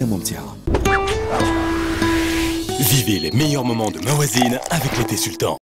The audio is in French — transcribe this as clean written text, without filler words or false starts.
ممتعة. Vivez les meilleurs moments de Mawazine avec l'été Sultan.